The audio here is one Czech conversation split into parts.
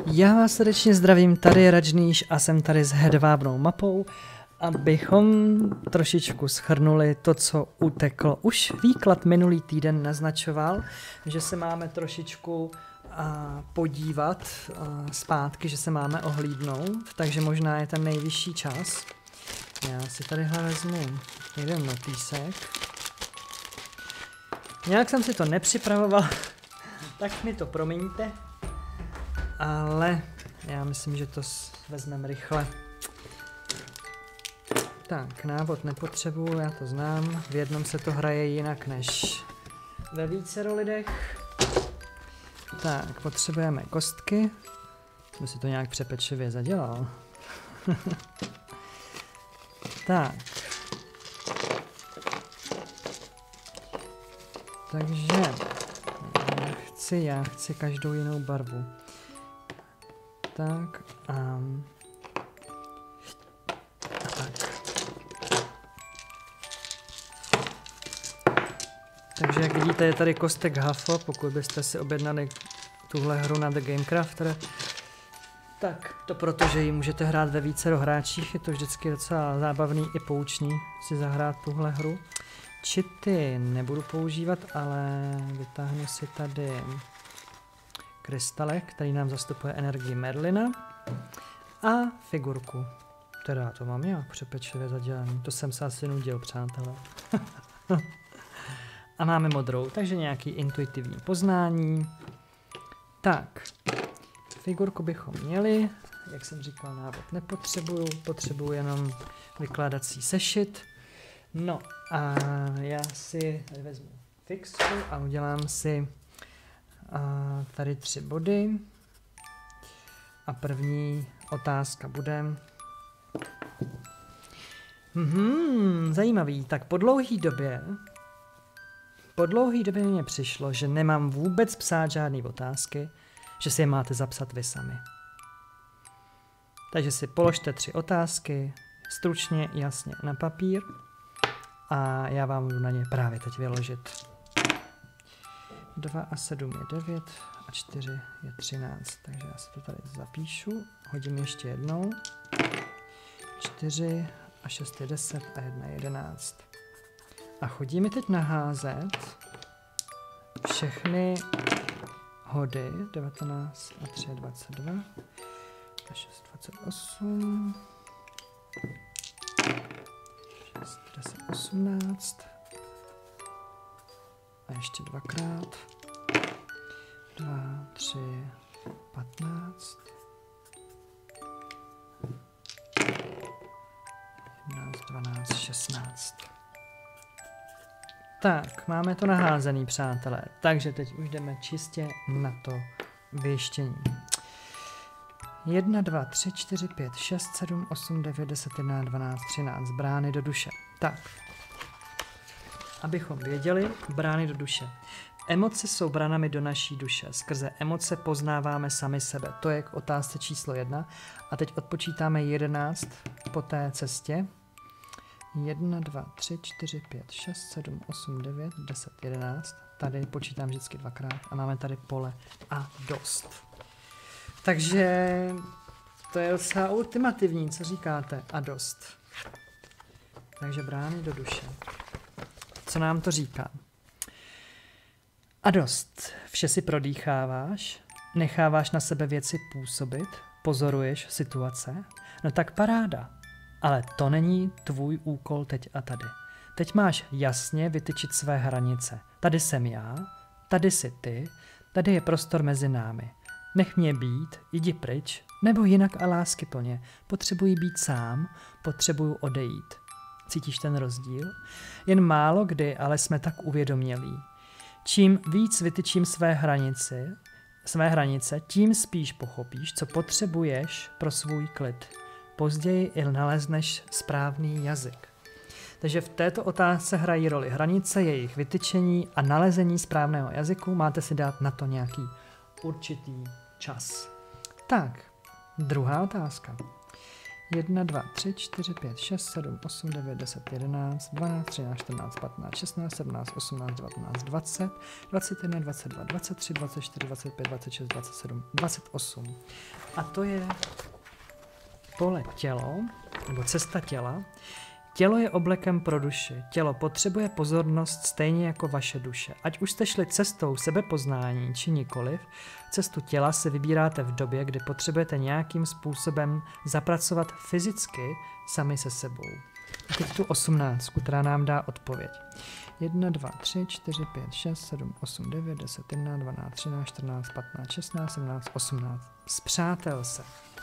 Já vás srdečně zdravím, tady je Rajníš a jsem tady s hedvábnou mapou, abychom trošičku shrnuli to, co uteklo. Už výklad minulý týden naznačoval, že se máme trošičku podívat zpátky, že se máme ohlídnout, takže možná je ten nejvyšší čas. Já si tady vezmu jeden notýsek. Nějak jsem si to nepřipravoval, tak mi to promiňte, ale já myslím, že to vezmeme rychle. Tak, návod nepotřebuju, já to znám, v jednom se to hraje jinak než ve vícero lidech. Tak, potřebujeme kostky, aby si to nějak přepečivě zadělal. Tak. Takže já chci každou jinou barvu. Tak a tak. Takže jak vidíte, je tady kostek Hafo, pokud byste si objednali tuhle hru na The Game Crafter. Tak to proto, že ji můžete hrát ve vícero hráčích, je to vždycky docela zábavný i poučný si zahrát tuhle hru. Čity nebudu používat, ale vytáhnu si tady krystalek, který nám zastupuje energii Merlina a figurku. Teda to mám já přepečlivě zadělaný, to jsem se asi nudil, přátelé. A máme modrou, takže nějaký intuitivní poznání. Tak, figurku bychom měli, jak jsem říkal, návod potřebuju jenom vykládací sešit. No a já si tady vezmu fixu a udělám si tady 3 body. A první otázka bude... zajímavý, tak po dlouhé době mi přišlo, že nemám vůbec psát žádné otázky, že si je máte zapsat vy sami. Takže si položte 3 otázky, stručně, jasně na papír a já vám budu na ně právě teď vyložit. 2 a 7 je 9 a 4 je 13, takže já si to tady zapíšu, hodím ještě jednou. 4 a 6 je 10 a 1 je 11. A chodí mi teď naházet všechny hody, 19 a 3 je 22 a 6 28, 6 10 18 a ještě dvakrát, 2, 3, 15, 11, 12, 16. Tak, máme to naházený, přátelé, takže teď už jdeme čistě na to věštění. 1, 2, 3, 4, 5, 6, 7, 8, 9, 10, 11, 12, 13, brány do duše. Tak, abychom věděli, brány do duše. Emoce jsou branami do naší duše. Skrze emoce poznáváme sami sebe. To je k otázce číslo 1. A teď odpočítáme 11 po té cestě. 1, 2, 3, 4, 5, 6, 7, 8, 9, 10, 11. Tady počítám vždycky dvakrát a máme tady pole a dost. Takže to je docela ultimativní, co říkáte? A dost. Takže brány do duše. Co nám to říká? A dost. Vše si prodýcháváš, necháváš na sebe věci působit, pozoruješ situace, no tak paráda. Ale to není tvůj úkol teď a tady. Teď máš jasně vytyčit své hranice. Tady jsem já, tady jsi ty, tady je prostor mezi námi. Nech mě být, jdi pryč, nebo jinak a láskyplně. Potřebuji být sám, potřebuju odejít. Cítíš ten rozdíl? Jen málo kdy, ale jsme tak uvědomělí. Čím víc vytyčím své hranice, tím spíš pochopíš, co potřebuješ pro svůj klid. Později i nalezneš správný jazyk. Takže v této otázce hrají roli hranice, jejich vytyčení a nalezení správného jazyku. Máte si dát na to nějaký určitý čas. Tak, druhá otázka. 1, 2, 3, 4, 5, 6, 7, 8, 9, 10, 11, 12, 13, 14, 15, 16, 17, 18, 19, 20, 21, 22, 23, 24, 25, 26, 27, 28. A to je pole tělo, nebo cesta těla. Tělo je oblekem pro duši. Tělo potřebuje pozornost stejně jako vaše duše. Ať už jste šli cestou sebepoznání či nikoliv, cestu těla se vybíráte v době, kdy potřebujete nějakým způsobem zapracovat fyzicky sami se sebou. A teď tu 18, která nám dá odpověď. 1, 2, 3, 4, 5, 6, 7, 8, 9, 10, 11, 12, 13, 14, 15, 16, 17, 18. Spřátel se.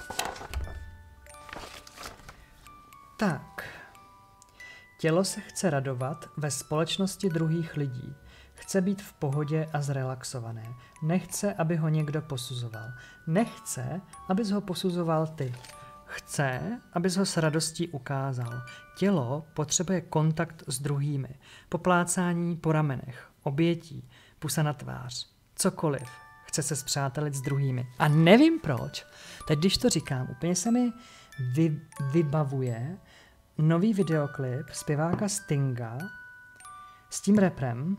Tak. Tělo se chce radovat ve společnosti druhých lidí. Chce být v pohodě a zrelaxované. Nechce, aby ho někdo posuzoval. Nechce, abys ho posuzoval ty. Chce, abys ho s radostí ukázal. Tělo potřebuje kontakt s druhými. Poplácání po ramenech, obětí, pusa na tvář, cokoliv. Chce se spřátelit s druhými. A nevím proč. Teď, když to říkám, úplně se mi vybavuje nový videoklip zpěváka Stinga s tím raprem.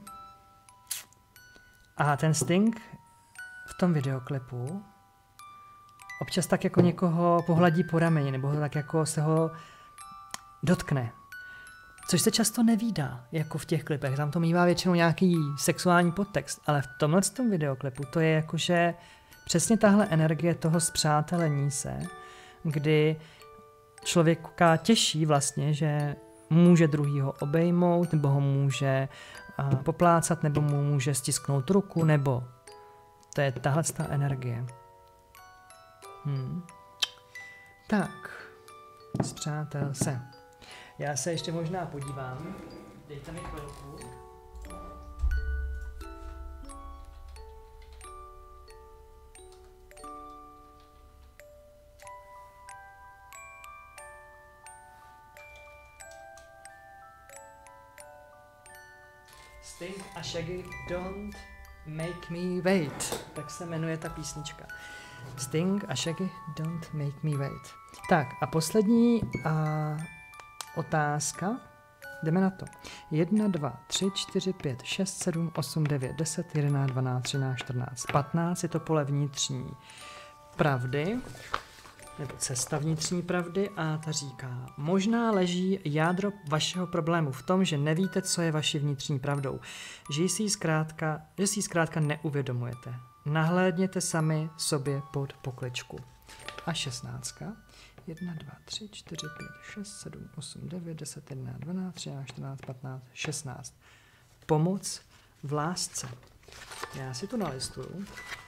A ten Sting v tom videoklipu občas tak jako někoho pohladí po rameni, nebo tak jako se ho dotkne. Což se často nevídá, jako v těch klipech. Tam to mívá většinou nějaký sexuální podtext, ale v tomhle tom videoklipu to je jakože přesně tahle energie toho spřátelení se, kdy člověka těší vlastně, že může druhýho obejmout, nebo ho může poplácat, nebo mu může stisknout ruku, nebo to je tahle energie. Tak, spřátel se. Já se ještě možná podívám. Dejte mi chvilku. Sting a Shaggy Don't Make Me Wait. Tak se jmenuje ta písnička. Sting a Shaggy Don't Make Me Wait. Tak a poslední otázka. Jdeme na to. 1, 2, 3, 4, 5, 6, 7, 8, 9, 10, 11, 12, 13, 14, 15. Je to pole vnitřní pravdy. Nebo cesta vnitřní pravdy a ta říká, možná leží jádro vašeho problému v tom, že nevíte, co je vaší vnitřní pravdou, že si ji zkrátka neuvědomujete. Nahlédněte sami sobě pod pokličku. A 16. 1, 2, 3, 4, 5, 6, 7, 8, 9, 10, 11, 12, 13, 14, 15, 16. Pomoc v lásce. Já si to nalistuju.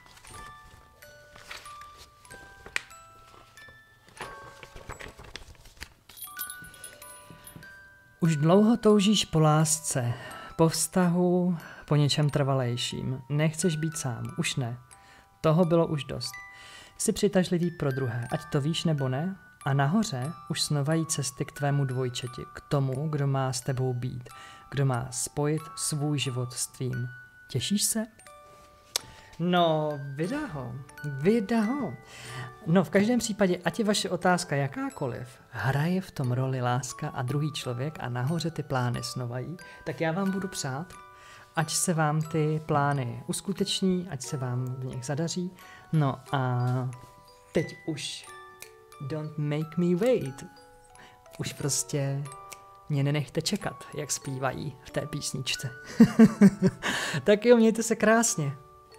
Už dlouho toužíš po lásce, po vztahu, po něčem trvalejším. Nechceš být sám, už ne. Toho bylo už dost. Jsi přitažlivý pro druhé, ať to víš nebo ne, a nahoře už snovají cesty k tvému dvojčeti, k tomu, kdo má s tebou být, kdo má spojit svůj život s tvým. Těšíš se? No, vida ho. No, v každém případě, ať je vaše otázka jakákoliv, hraje v tom roli láska a druhý člověk a nahoře ty plány snovají, tak já vám budu přát, ať se vám ty plány uskuteční, ať se vám v nich zadaří. No a teď už don't make me wait. Už prostě mě nenechte čekat, jak zpívají v té písničce. Tak jo, mějte se krásně.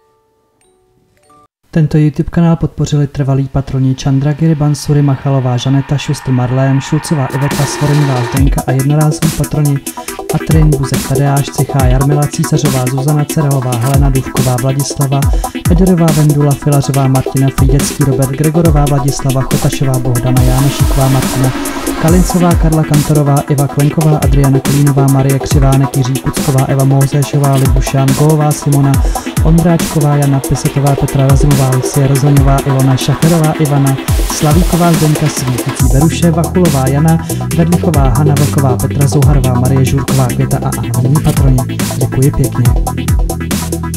Tento YouTube kanál podpořili trvalí patroni Chandragiri, Bansuri, Machalová, Žaneta, Šustr, Marlém, Šulcová, Iveta, Svorenová, Zdenka a jednorázoví patroni Atrin, Buzek, Tadeáš, Cichá, Jarmila, Císařová, Zuzana Cerehová, Helena Duvková, Vladislava, Ederová, Vendula, Filařová, Martina, Frýděcký, Robert, Gregorová, Vladislava, Chotašová, Bohdana, Jánošíková, Martina, Kalincová, Karla Kantorová, Iva Klenková, Adriana Klínová, Marie Křivánek, Jiří Kucková, Eva Mozéšová, Libušán, Gólová, Simona, Ondráčková, Jana Pisetová, Petra Razimová, Lucie Rozhoňová, Ilona Šacherová, Ivana, Slavíková, Zdenka, Svítící, Beruše, Vachulová, Jana, Vedlichová, Hana Vlková, Petra Zouharová, Marie Žurková, Květa a anonymní patroni. Děkuji pěkně.